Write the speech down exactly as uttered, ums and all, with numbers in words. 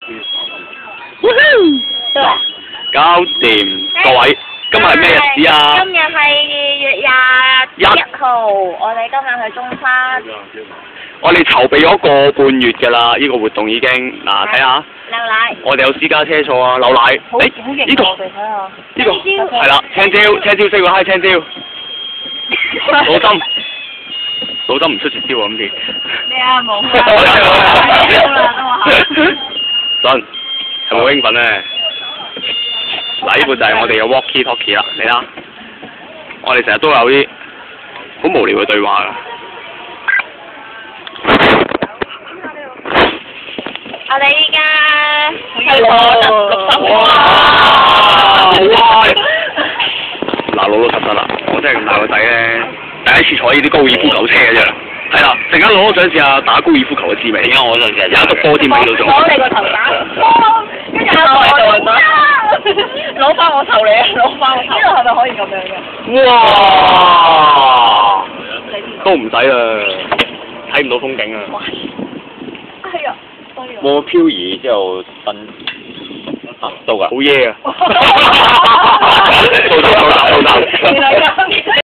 搞掂，各位，今日係咩日子啊？ 今日係二月廿一號，我哋今日去中山。 我哋籌備咗個半月㗎啦，呢個活動已經嗱睇下。 牛奶。 我哋有私家車坐啊，牛奶。 好誒， 好型呢個我哋睇下。 呢個係啦，青椒，青椒識個嗨青椒。老針，老針唔出絕招啊！今次。 咩啊？冇啊！ 好啦都話。 真係咪好興奮咧？嗱，呢部就係我哋嘅 walkie talkie 啦，你睇，我哋成日都有啲好無聊嘅對話㗎。 我哋依家去攞六十哇！哇！嗱，老老實實啦，我真係咁大個仔咧，第一次坐呢啲高爾夫球車嘅啫。係啦，陣間攞咗想試下打高爾夫球嘅滋味。點解我就成日有一篤波添喺度仲？ 攞你個頭打，跟住攞我打，攞翻我頭你啊！攞翻我頭。呢度係咪可以咁樣嘅？ 哇！都唔使啦，睇唔到風景啊！ 哎呀！ 冇漂移之後瞓啊到㗎， 好嘢啊！到到到到到。